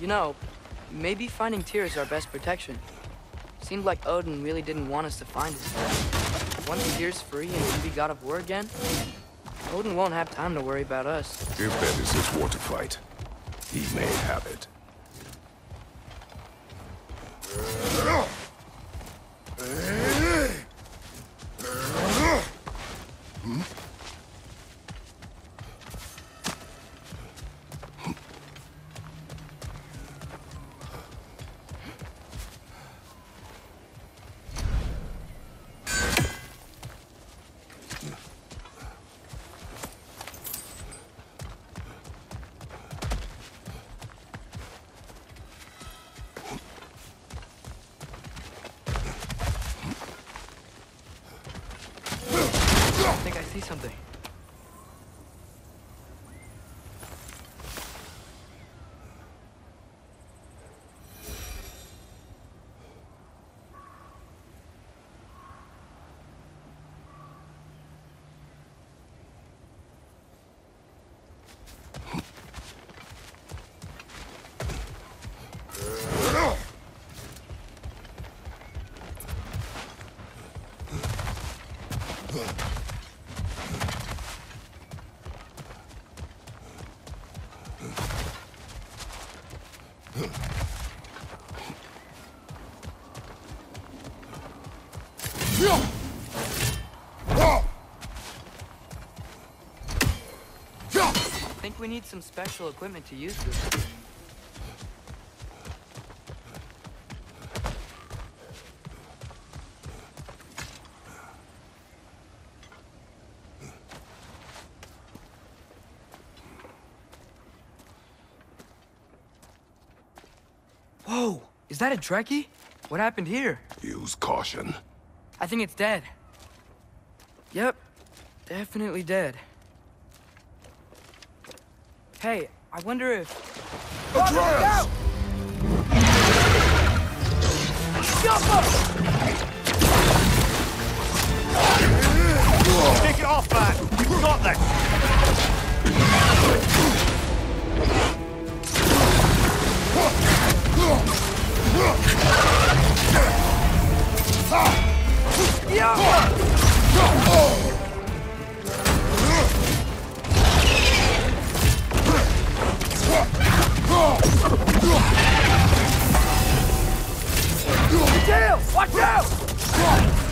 You know, maybe finding Tyr is our best protection. Seemed like Odin really didn't want us to find it. Once Tyr's free and can be god of war again, Odin won't have time to worry about us. If that is his war to fight, he may have it. I think I see something. I think we need some special equipment to use this. Whoa! Is that a Trekkie? What happened here? Use caution. I think it's dead. Yep, definitely dead. Hey, I wonder if... Atreus! Take it off, man! You've got this! Tail! Watch out!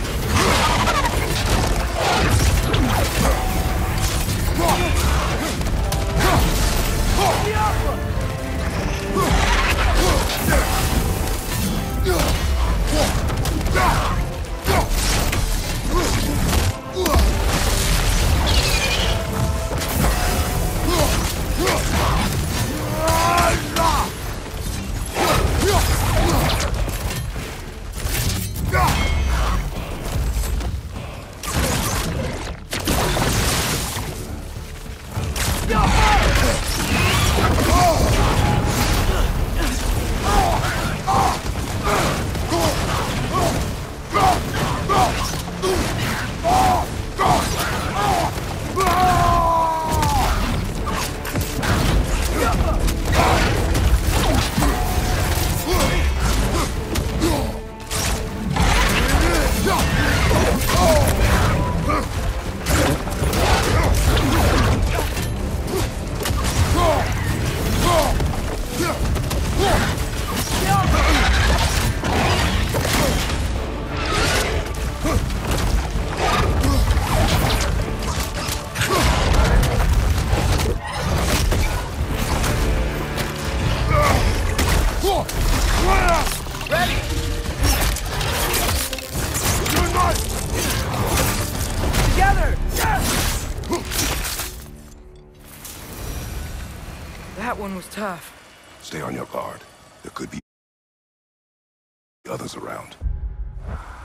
That one was tough. Stay on your guard. There could be others around.